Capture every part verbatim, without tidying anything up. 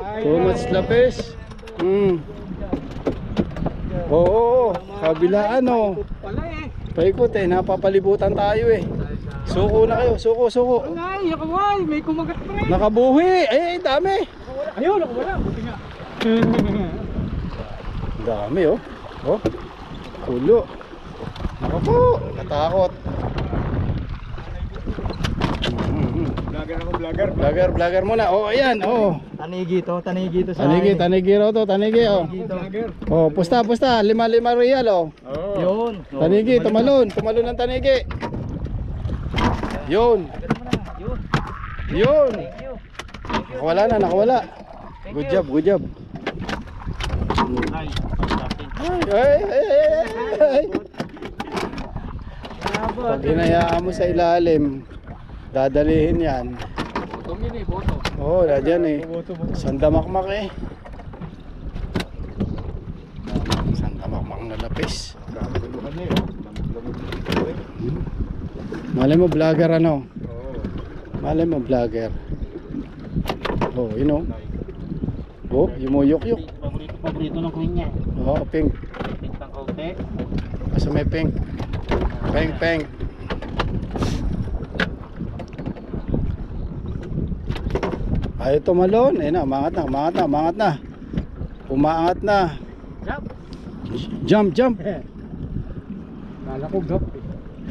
Too much lapis. Hmm. Oo, kabilaan oh. Paikot eh, napapalibutan tayo eh. Suko na kayo, suko, suko. Ay, nakaway, may kumagat pa rin. Nakabuhi, eh, dami. Ayun, nakawala, buti nga. Dami oh. Oh, kulo. Ako po, natakot. Vlogger ako, vlogger. Vlogger, vlogger muna. Oh, ayan, oh. Tanigi to, tanigi to sa Tanigi, tanigi raw to, tanigi oh. Vlogger. Oh, pusta, pusta, lima lima real oh. Oh. Yun. Tanigi, tumalon, tumalon ng tanigi. Yun. Yun. Yun. Thank you. Nakawala na, nakawala. Good job, good job. Ay, Ay, ay, ay, ay. Pag hinayaan mo sa ilalim, dadalihin yan. Botong yun eh, botong. Oo, oh, nadyan eh. Sandamakmak eh. Sandamakmak na lapis. Malay mo vlogger ano? Malay mo vlogger. Oh, you know. Oh, yumuyok-yok. Paborito, paborito ng queen niya. Oo, oh, pink. Pink ng kaunti. Basta may pink. Pink, pink. Ayaw tumalon. Eh na, umangat na, umangat na, umangat na. Umaangat na. Jump. Jump, jump. Kala ko gap eh.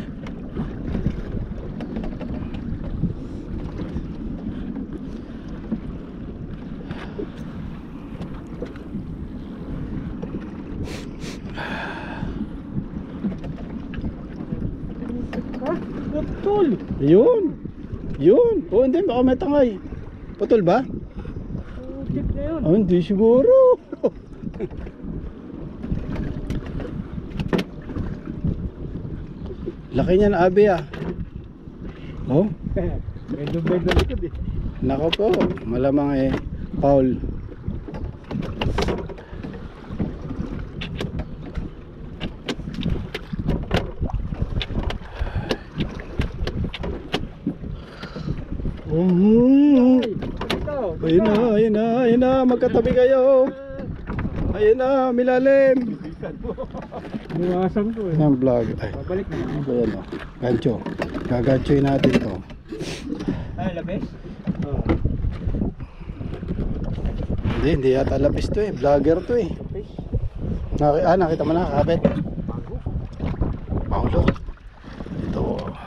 Putol. Yun. Yun. Oh, hindi, baka may tangay. Putol ba? Oh, tip na yun. Oh, hindi siguro. Laki niyan, abi ah. Oh, Medyo bed na likod eh. nako po. Malamang eh, Paul. Oh, Ikaw. ayun na, ayun na, ayun na, magkatabi kayo. Ayun na, milalim. Buwasan ko eh. Yan vlog. Ay, Babalik na. ayan o. Gancho. Gaganchoy natin to. Ay, labis? Oo. Hindi, hindi yata lapis to eh. Vlogger to eh. Naki ah, nakita mo na, kapit. Paulo. Ito.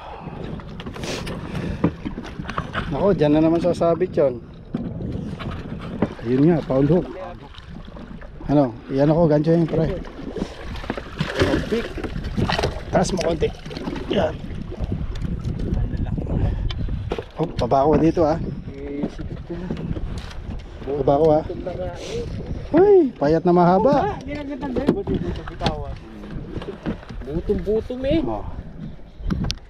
Ako, dyan na naman sasabit yun. Ayun nga, Paul Hook. Ano, iyan ako, gancho yun, pre. Big. Taas mo konti. Yan. Oh, baba ko dito ah. Baba ko ah. Uy, payat na mahaba. Butong-butong eh. Oh.